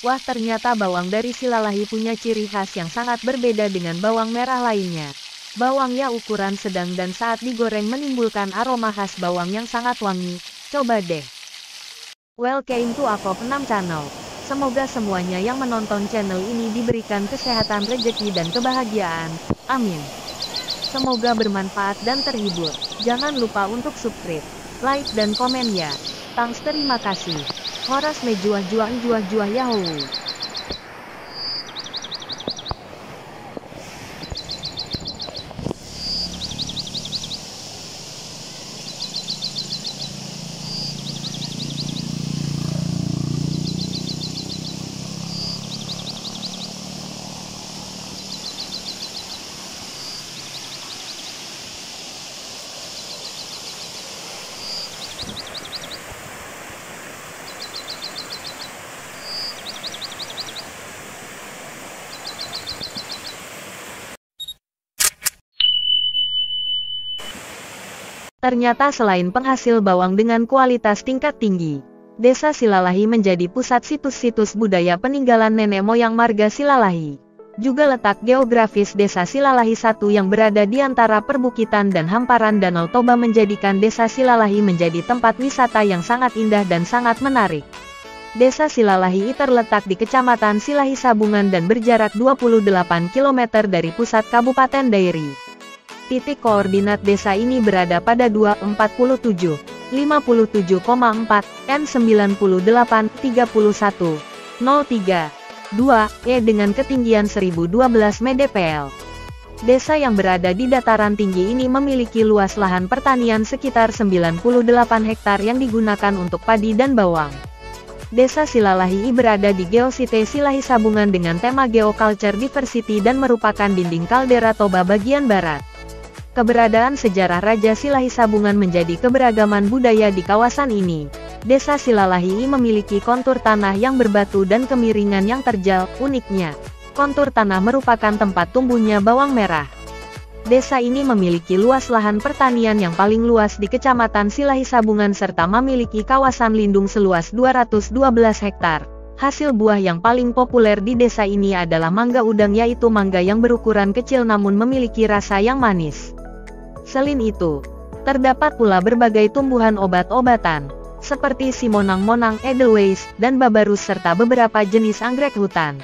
Wah, ternyata bawang dari Silalahi punya ciri khas yang sangat berbeda dengan bawang merah lainnya. Bawangnya ukuran sedang dan saat digoreng menimbulkan aroma khas bawang yang sangat wangi. Coba deh. Welcome to Akop 6 Channel. Semoga semuanya yang menonton channel ini diberikan kesehatan, rezeki dan kebahagiaan. Amin. Semoga bermanfaat dan terhibur. Jangan lupa untuk subscribe, like dan komen ya. Thanks, terima kasih. Horas mejuah juah yahoo. Ternyata selain penghasil bawang dengan kualitas tingkat tinggi, Desa Silalahi menjadi pusat situs-situs budaya peninggalan nenek moyang marga Silalahi. Juga letak geografis Desa Silalahi satu yang berada di antara perbukitan dan hamparan Danau Toba menjadikan Desa Silalahi menjadi tempat wisata yang sangat indah dan sangat menarik. Desa Silalahi terletak di Kecamatan Silahi Sabungan dan berjarak 28 km dari pusat Kabupaten Dairi. Titik koordinat desa ini berada pada 247, 57,4, N 98, 31, 03, 2, E dengan ketinggian 1012 mdpl. Desa yang berada di dataran tinggi ini memiliki luas lahan pertanian sekitar 98 hektar yang digunakan untuk padi dan bawang. Desa Silalahi berada di Geosite Silahi Sabungan dengan tema Geoculture Diversity dan merupakan dinding kaldera Toba bagian barat. Keberadaan sejarah Raja Silahi Sabungan menjadi keberagaman budaya di kawasan ini. Desa Silalahi memiliki kontur tanah yang berbatu dan kemiringan yang terjal. Uniknya, kontur tanah merupakan tempat tumbuhnya bawang merah. Desa ini memiliki luas lahan pertanian yang paling luas di Kecamatan Silahi Sabungan serta memiliki kawasan lindung seluas 212 hektar. Hasil buah yang paling populer di desa ini adalah mangga udang, yaitu mangga yang berukuran kecil namun memiliki rasa yang manis. Selain itu, terdapat pula berbagai tumbuhan obat-obatan, seperti simonang-monang, edelweiss, dan babarus serta beberapa jenis anggrek hutan.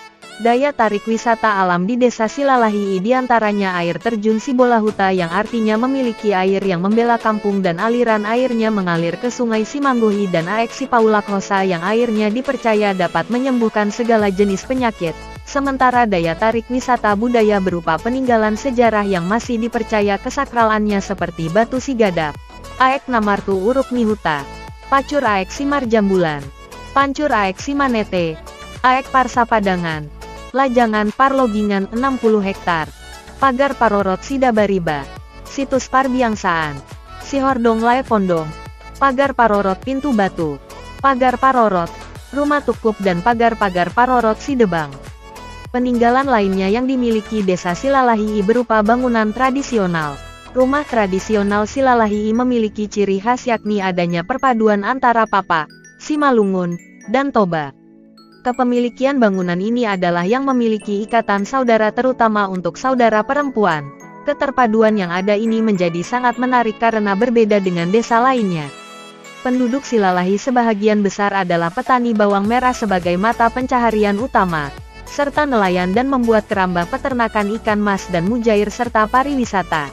Daya tarik wisata alam di Desa Silalahi diantaranya air terjun Sibolahuta yang artinya memiliki air yang membela kampung dan aliran airnya mengalir ke Sungai Simangguhi, dan Aek Sipaulakhosa yang airnya dipercaya dapat menyembuhkan segala jenis penyakit. Sementara daya tarik wisata budaya berupa peninggalan sejarah yang masih dipercaya kesakralannya seperti Batu Sigadap, Aek Namartu Uruk Mihuta, Pacur Aek Simar Jambulan, Pancur Aek Simanete, Aek Parsa Padangan, Lajangan Parlogingan 60 hektar, Pagar Parorot Sidabariba, Situs Parbiangsaan, Sihordong Lae Pondong, Pagar Parorot Pintu Batu, Pagar Parorot, Rumah Tukup dan Pagar-Pagar Parorot Sidebang. Peninggalan lainnya yang dimiliki Desa Silalahi berupa bangunan tradisional. Rumah tradisional Silalahi memiliki ciri khas yakni adanya perpaduan antara Papa, Simalungun, dan Toba. Kepemilikan bangunan ini adalah yang memiliki ikatan saudara terutama untuk saudara perempuan. Keterpaduan yang ada ini menjadi sangat menarik karena berbeda dengan desa lainnya. Penduduk Silalahi sebahagian besar adalah petani bawang merah sebagai mata pencaharian utama, serta nelayan dan membuat keramba peternakan ikan mas dan mujair serta pariwisata.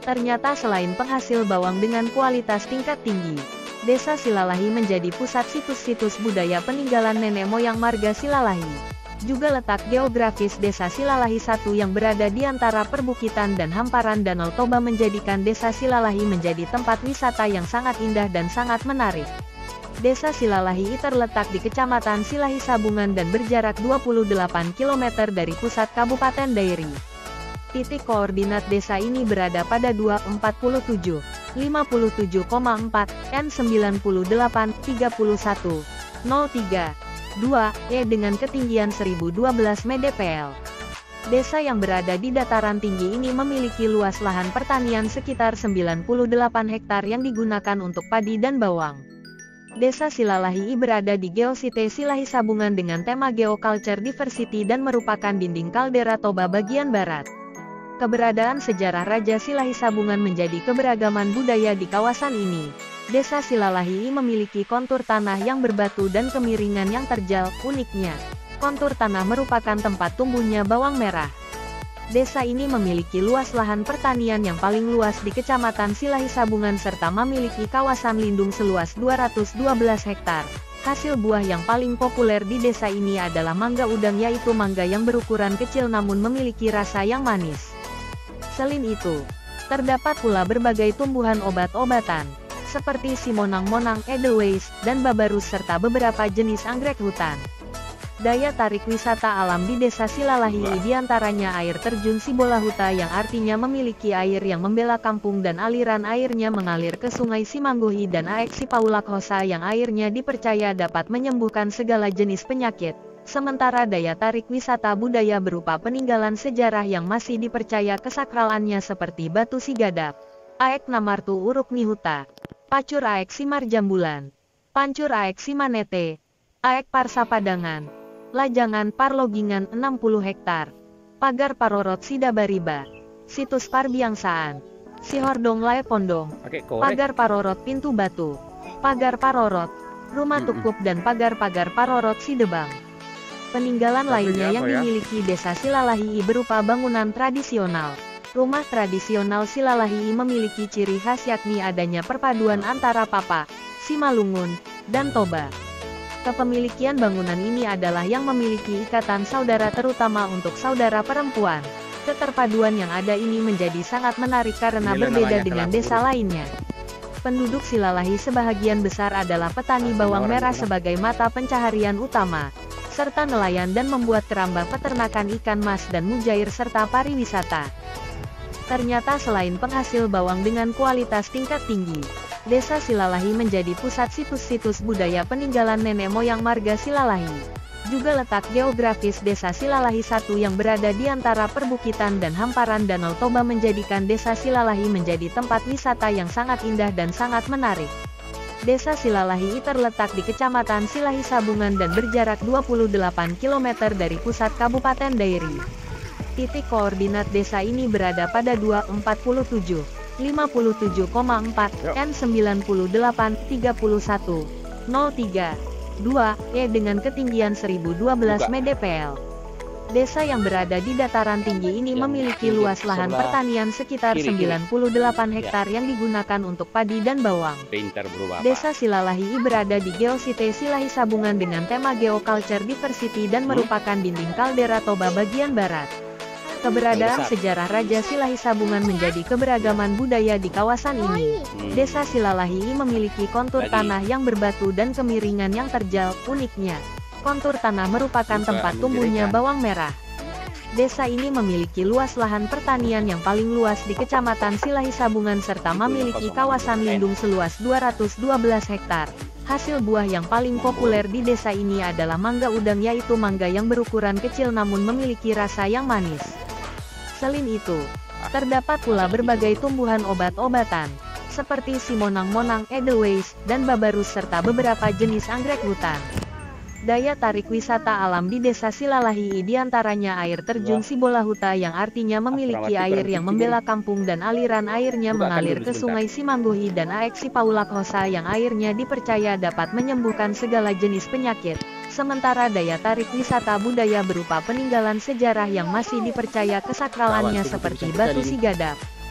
Ternyata selain penghasil bawang dengan kualitas tingkat tinggi, Desa Silalahi menjadi pusat situs-situs budaya peninggalan nenek moyang marga Silalahi. Juga letak geografis Desa Silalahi I yang berada di antara perbukitan dan hamparan Danau Toba menjadikan Desa Silalahi menjadi tempat wisata yang sangat indah dan sangat menarik. Desa Silalahi terletak di Kecamatan Silahi Sabungan dan berjarak 28 km dari pusat Kabupaten Dairi. Titik koordinat desa ini berada pada 247, 57,4, N 98, 31, 03, 2, E dengan ketinggian 1012 mdpl. Desa yang berada di dataran tinggi ini memiliki luas lahan pertanian sekitar 98 hektar yang digunakan untuk padi dan bawang. Desa Silalahi berada di Geosite Silahi Sabungan dengan tema Geoculture Diversity dan merupakan dinding kaldera Toba bagian barat. Keberadaan sejarah Raja Silahi Sabungan menjadi keberagaman budaya di kawasan ini. Desa Silalahi memiliki kontur tanah yang berbatu dan kemiringan yang terjal. Uniknya, kontur tanah merupakan tempat tumbuhnya bawang merah. Desa ini memiliki luas lahan pertanian yang paling luas di Kecamatan Silahi Sabungan serta memiliki kawasan lindung seluas 212 hektar. Hasil buah yang paling populer di desa ini adalah mangga udang, yaitu mangga yang berukuran kecil namun memiliki rasa yang manis. Selain itu, terdapat pula berbagai tumbuhan obat-obatan, seperti simonang-monang, edelweiss, dan babarus serta beberapa jenis anggrek hutan. Daya tarik wisata alam di Desa Silalahi diantaranya air terjun Sibolahuta yang artinya memiliki air yang membela kampung dan aliran airnya mengalir ke Sungai Simangguhi, dan Aek Sipaulakhosa yang airnya dipercaya dapat menyembuhkan segala jenis penyakit. Sementara daya tarik wisata budaya berupa peninggalan sejarah yang masih dipercaya kesakralannya seperti Batu Sigadap, Aek Namartu Uruk Nihuta, Pacur Aek Simar Jambulan, Pancur Aek Simanete, Aek Parsa Padangan, Lajangan Parlogingan 60 hektar, Pagar Parorot Sidabariba, Situs Parbiangsaan, Sihordong Lae Pondong, Pagar Parorot Pintu Batu, Pagar Parorot, Rumah Tukup dan Pagar-Pagar Parorot Sidebang. Peninggalan lainnya yang dimiliki Desa Silalahi berupa bangunan tradisional. Rumah tradisional Silalahi memiliki ciri khas yakni adanya perpaduan antara Papa, Simalungun, dan Toba. Kepemilikan bangunan ini adalah yang memiliki ikatan saudara terutama untuk saudara perempuan. Keterpaduan yang ada ini menjadi sangat menarik karena berbeda dengan desa lainnya. Penduduk Silalahi sebahagian besar adalah petani bawang merah sebagai mata pencaharian utama, serta nelayan dan membuat keramba peternakan ikan mas dan mujair serta pariwisata. Ternyata selain penghasil bawang dengan kualitas tingkat tinggi, Desa Silalahi menjadi pusat situs-situs budaya peninggalan nenek moyang marga Silalahi. Juga letak geografis Desa Silalahi I yang berada di antara perbukitan dan hamparan Danau Toba menjadikan Desa Silalahi menjadi tempat wisata yang sangat indah dan sangat menarik. Desa Silalahi terletak di Kecamatan Silahi Sabungan dan berjarak 28 km dari pusat Kabupaten Dairi. Titik koordinat desa ini berada pada 247, 57,4, N 98, 31, 03, 2, E dengan ketinggian 1012 mdpl. Desa yang berada di dataran tinggi ini memiliki luas lahan pertanian sekitar 98 hektar yang digunakan untuk padi dan bawang. Desa Silalahi berada di Geosite Silahi Sabungan dengan tema Geoculture Diversity dan merupakan dinding kaldera Toba bagian barat. Keberadaan sejarah Raja Silahi Sabungan menjadi keberagaman budaya di kawasan ini. Desa Silalahi memiliki kontur tanah yang berbatu dan kemiringan yang terjal. Uniknya, kontur tanah merupakan tempat tumbuhnya bawang merah. Desa ini memiliki luas lahan pertanian yang paling luas di Kecamatan Silahi Sabungan serta memiliki kawasan lindung seluas 212 hektar. Hasil buah yang paling populer di desa ini adalah mangga udang, yaitu mangga yang berukuran kecil namun memiliki rasa yang manis. Selain itu, terdapat pula berbagai tumbuhan obat-obatan, seperti simonang-monang, edelweiss, dan babarus serta beberapa jenis anggrek hutan. Daya tarik wisata alam di Desa Silalahi diantaranya air terjun Sibolahuta yang artinya memiliki air yang membela kampung dan aliran airnya mengalir ke Sungai Simangguhi, dan Aek Sipaulakhosa yang airnya dipercaya dapat menyembuhkan segala jenis penyakit. Sementara daya tarik wisata budaya berupa peninggalan sejarah yang masih dipercaya kesakralannya seperti Batu Sigadap,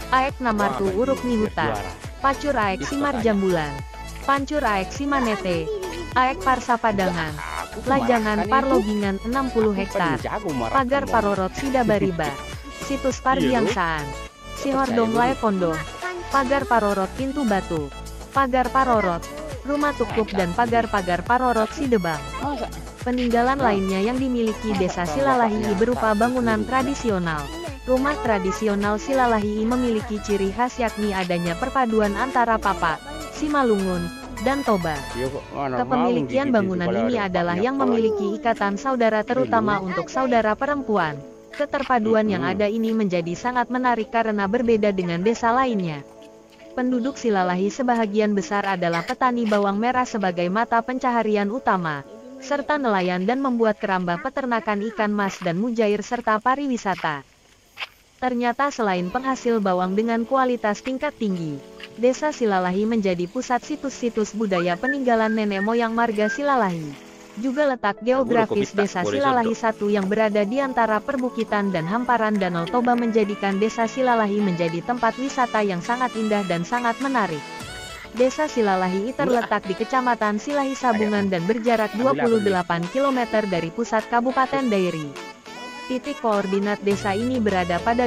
Aek Namartu Uruk Nihuta, Pacur Aek Simar Jambulan, Pancur Aek Simanete, Aek Parsa Padangan, Lajangan Parlogingan 60 hektar, Pagar Parorot Sidabariba, Situs Parbiangsaan, Sihordong Lae Pondong, Pagar Parorot Pintu Batu, Pagar Parorot, Rumah Tukuk dan Pagar-Pagar Parorot Sidebang. Peninggalan lainnya yang dimiliki Desa Silalahi berupa bangunan tradisional. Rumah tradisional Silalahi memiliki ciri khas yakni adanya perpaduan antara Papa, Simalungun, dan Toba. Kepemilikan bangunan ini adalah yang memiliki ikatan saudara terutama untuk saudara perempuan. Keterpaduan yang ada ini menjadi sangat menarik karena berbeda dengan desa lainnya. Penduduk Silalahi sebahagian besar adalah petani bawang merah sebagai mata pencaharian utama, serta nelayan dan membuat keramba peternakan ikan mas dan mujair serta pariwisata. Ternyata selain penghasil bawang dengan kualitas tingkat tinggi, Desa Silalahi menjadi pusat situs-situs budaya peninggalan nenek moyang marga Silalahi. Juga letak geografis Desa Silalahi satu yang berada di antara perbukitan dan hamparan Danau Toba menjadikan Desa Silalahi menjadi tempat wisata yang sangat indah dan sangat menarik. Desa Silalahi terletak di Kecamatan Silahi Sabungan dan berjarak 28 km dari pusat Kabupaten Dairi. Titik koordinat desa ini berada pada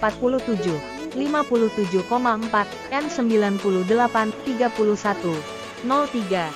247, 57,4, N 98, 31, 03,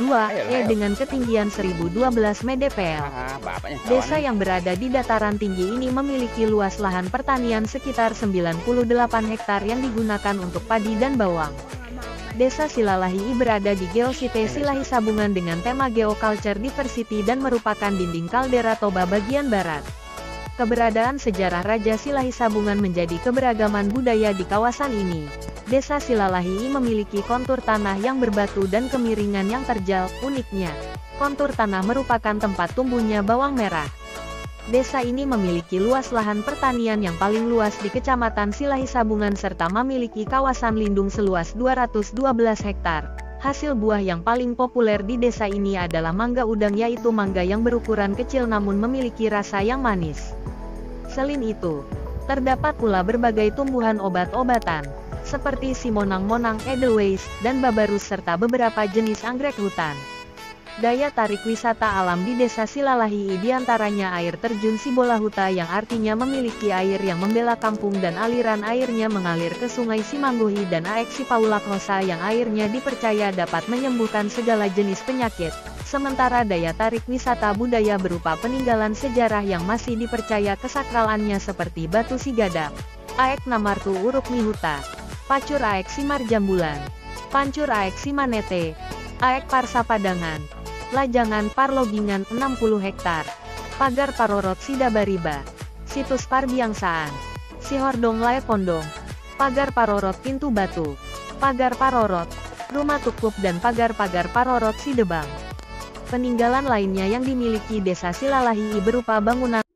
2, dengan ketinggian 1012 mdpl. Desa yang berada di dataran tinggi ini memiliki luas lahan pertanian sekitar 98 hektar yang digunakan untuk padi dan bawang. Desa Silalahi berada di Geosite Silahi Sabungan dengan tema Geoculture Diversity dan merupakan dinding kaldera Toba bagian barat. Keberadaan sejarah Raja Silahi Sabungan menjadi keberagaman budaya di kawasan ini. Desa Silalahi memiliki kontur tanah yang berbatu dan kemiringan yang terjal. Uniknya, kontur tanah merupakan tempat tumbuhnya bawang merah. Desa ini memiliki luas lahan pertanian yang paling luas di Kecamatan Silahi Sabungan serta memiliki kawasan lindung seluas 212 hektar. Hasil buah yang paling populer di desa ini adalah mangga udang, yaitu mangga yang berukuran kecil namun memiliki rasa yang manis. Selain itu, terdapat pula berbagai tumbuhan obat-obatan, seperti simonang-monang, edelweiss, dan babarus serta beberapa jenis anggrek hutan. Daya tarik wisata alam di Desa Silalahi diantaranya air terjun Sibolahuta yang artinya memiliki air yang membela kampung dan aliran airnya mengalir ke Sungai Simangguhi dan Aek Sipaulakhosa yang airnya dipercaya dapat menyembuhkan segala jenis penyakit. Sementara daya tarik wisata budaya berupa peninggalan sejarah yang masih dipercaya kesakralannya seperti Batu Sigadak, Aek Namartu Uruk Nihuta, Pacur Aek Simar Jambulan, Pancur Aek Simanete, Aek Parsa Padangan, Lajangan Parlogingan 60 hektar, Pagar Parorot Sidabariba, Situs Parbiangsaan, Sihordong Lae Pondong, Pagar Parorot Pintu Batu, Pagar Parorot, Rumah Tukuk dan Pagar-Pagar Parorot Sidebang. Peninggalan lainnya yang dimiliki Desa Silalahi berupa bangunan